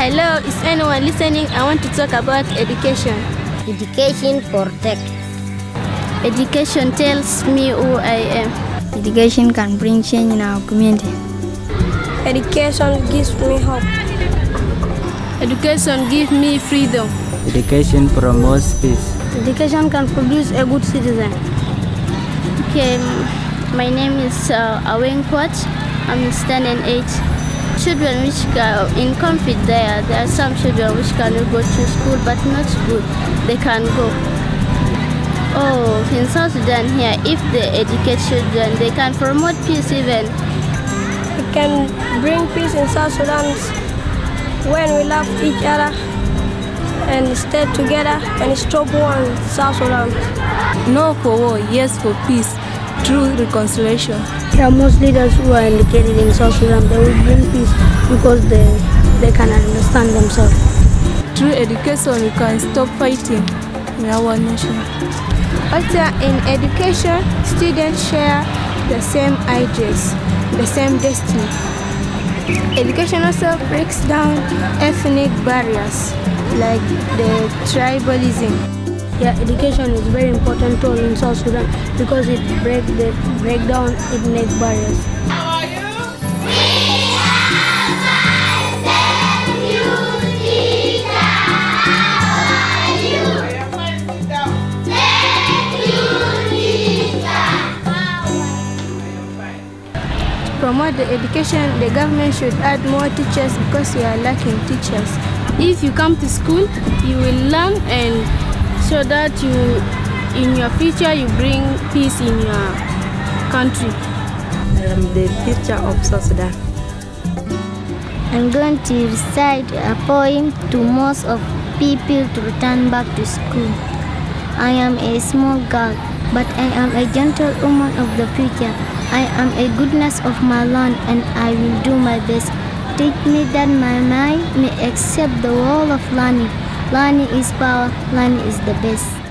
Hello, is anyone listening? I want to talk about education. Education protects. Education tells me who I am. Education can bring change in our community. Education gives me hope. Education gives me freedom. Education promotes peace. Education can produce a good citizen. Okay, my name is Awen Kwat. I'm standing 8. Children which are in conflict there are some children which cannot go to school, but not good. They can go. Oh, in South Sudan here, if they educate children, they can promote peace even. We can bring peace in South Sudan when we love each other and stay together and stop war in South Sudan. No for war, yes for peace, through reconciliation. There are most leaders who are educated in South Sudan. They will bring peace because they can understand themselves. Through education, we can stop fighting in our nation. Also, in education, students share the same ideas, the same destiny. Education also breaks down ethnic barriers like the tribalism. Yeah, education is very important tool in South Sudan because it break down ethnic barriers. How are you? We are myself, you teacher. How are you? I am fine, sit down. Thank you, teacher. How are you? I am fine. To promote the education, the government should add more teachers because we are lacking teachers. If you come to school, you will learn, and so that in your future you bring peace in your country. I am the teacher of South Sudan. I'm going to recite a poem to most of people to return back to school. I am a small girl, but I am a gentle woman of the future. I am a goodness of my land, and I will do my best. Teach me that my mind may accept the wall of learning. Learning is power, learning is the best.